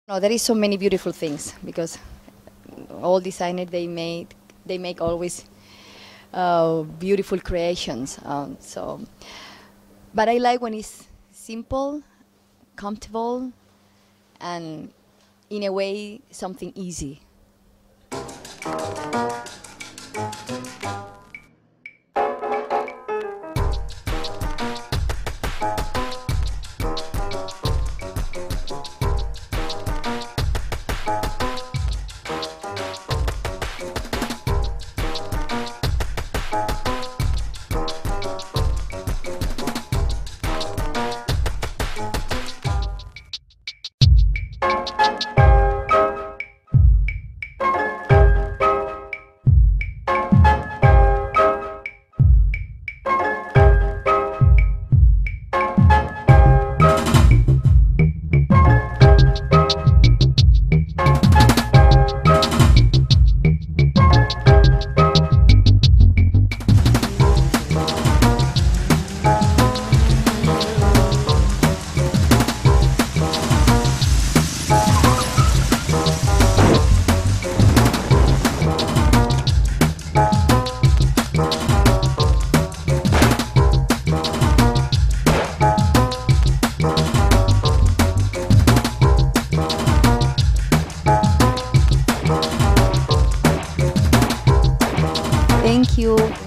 No, there is so many beautiful things because all designers they make always beautiful creations. But I like when it's simple, comfortable, and in a way something easy. Thank you.